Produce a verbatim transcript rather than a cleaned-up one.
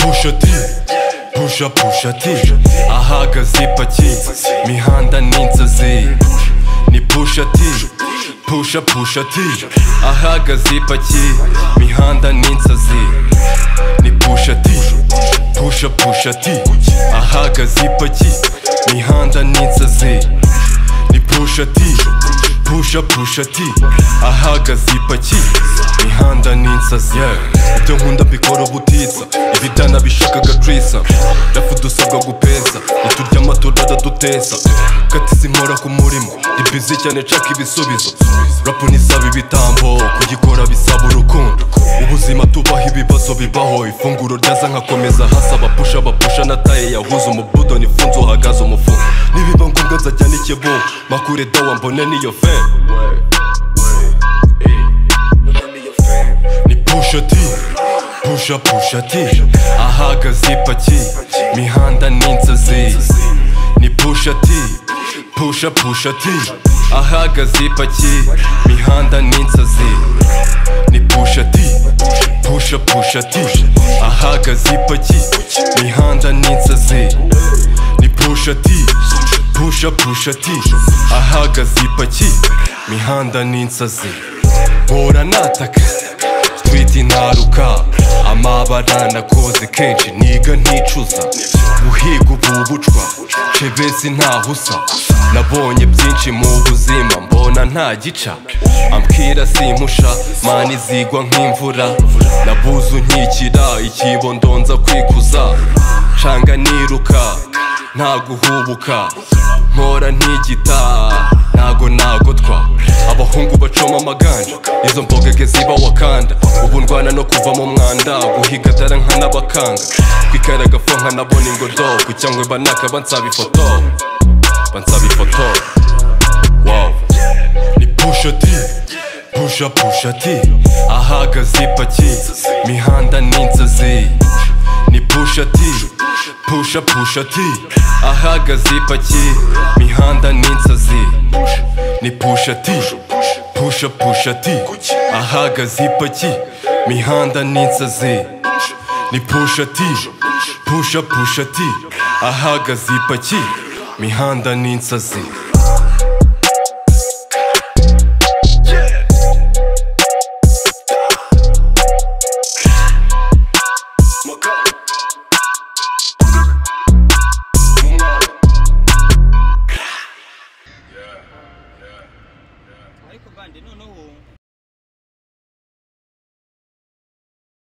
Pusha T, Pusha Pusha T ahagaze ipaki mihanda n'inzozi. Ni Pusha T, Pusha Pusha T ahagaze ipaki mihanda n'inzozi. Ni Pusha T, Pusha Pusha T ahagaze ipaki mihanda n'inzozi. Ni Pusha T, Pusha Pusha T ahagaze ipaki mihanda n'inzozi. Ibyo nkunda mbikora ubutitsa, ibidana bishakaga trisa, rafu dusabwa gupesa, uturya amaturada dutesa. Katiza inkora ku murimo, ndi busy cyane nshaka ibisubizo. Rapu nisaba ibitambo, kugikora bisaba urukundo. Ubuzima tubaho ibibazo bibaho, ifunguro ryaza nkakomeza hasaba pusha bapusha nataye yahuza umubudo nifunze uhagaze umufu. Nibiba ngombwa nzajya n'ikebo, makure dawa mbone niyo fe. Ni Pusha T, Pusha Pusha T ahagaze ipaki mihanda n'inzozi. Ni Pusha T, Pusha Pusha T ahagaze ipaki mihanda n'inzozi. Ni Pusha T, Pusha Pusha T ahagaze ipaki mihanda n'inzozi. Ni Pusha T, Pusha Pusha T ahagaze ipaki mihanda n'inzozi. Mpora nataka street ntaruka, amabara nakoze kenshi niga nticuza. Guhiga ubu bucwa cebesi ntahusa, nabonye byinshi mu buzima mbona nta gica. Ambwira simpusha mani zigwa nk'imvura, nabuze unkikira ikibondo nza kwikuza. Canga niruka nta guhubuka, mpora ntigita ntago nagotwa. Abahungu bacoma amaganja, izo mbogege ziba wakanda. Ubu ndwana no kuva mu mwanda, guhiga dara nkanabakanga. Kwikara agafo nkanabona ingodo, kucyangwe banaka bansaba ifoto, bansaba ifoto. Wow. Ni Pusha T, Pusha Pusha T ahagaze ipaki mihanda n'inzozi. Ni Pusha T, Pusha Pusha T ahagaze ipaki mihanda n'inzozi. Ni Pusha T, Pusha Pusha T ahagaze ipaki mihanda n'inzozi. Ni Pusha T, Pusha Pusha T ahagaze ipaki mihanda n'inzozi. ariko bandi noneho